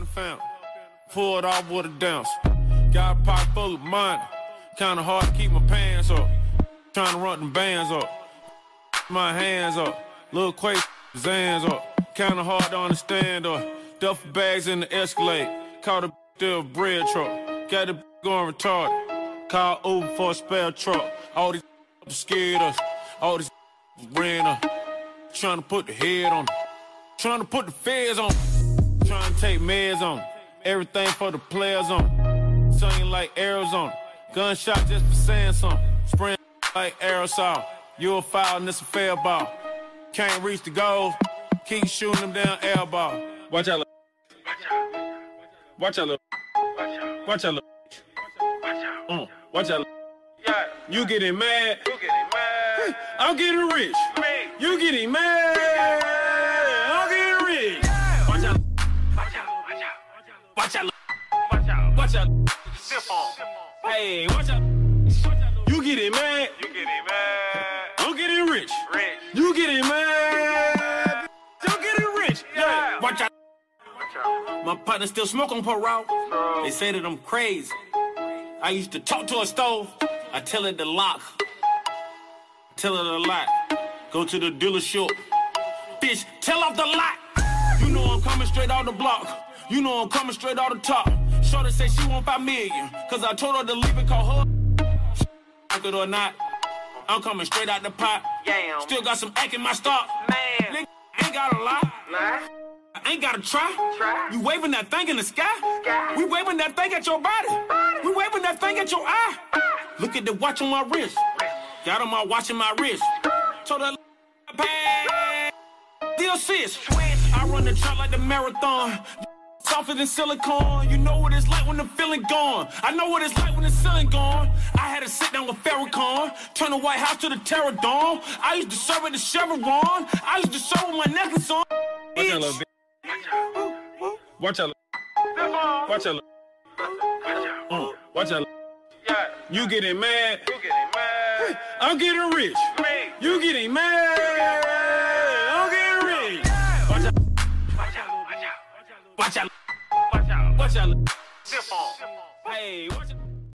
the fountain. Pulled off with a dance. Got a pocket full of money. Kinda hard to keep my pants up. Trying to run them bands up. My hands up. Lil' Quay hands up. Kinda hard to understand up. Duffel bags in the Escalade. Caught a still bread truck. Got the going retarded. Call Uber for a spare truck. All these scared us. All these ran us. Trying to put the head on them. Trying to put the feds on them. Trying to take meds on them. Everything for the players on them. Singing like Arizona. Gunshot just for saying something. Spraying like aerosol. You a foul and it's a fair ball. Can't reach the goal. Keep shooting them down air ball. Watch out. Watch out. Watch out. Watch out. Yeah. You getting mad. I'm getting rich. You getting mad. I'm getting rich. Watch out. Watch out. Watch out. Hey, watch out. You getting mad. I'm getting rich. You getting mad. I'm getting rich. Yeah. Watch out. My partner still smoke on parole. They say that I'm crazy. I used to talk to a stove. I tell it to lock. Tell it to lock. Go to the dealership. Bitch, tell off the lot. You know I'm coming straight out the block. You know I'm coming straight out the top. Shorty say she want 5 million. Cause I told her to leave it, call her. Like it or not, I'm coming straight out the pot. Yeah. Still got some act in my stock. Man. Nigga, ain't got a lot. Nah. I ain't gotta try. You waving that thing in the sky. We waving that thing at your body. We waving that thing at your eye. Look at the watch on my wrist. Got on my watch in my wrist. Told her pay. Deal sis. I run the track like the marathon. Softer than silicone. You know what it's like when the feeling gone. I know what it's like when the ceiling gone. I had to sit down with Farrakhan. Turn the White House to the Terror Dome. I used to serve at the Chevron. I used to serve with my necklace on. Watch out, little bitch. Watch out. Watch out. Watch out. You getting mad. I'm getting rich. You getting mad.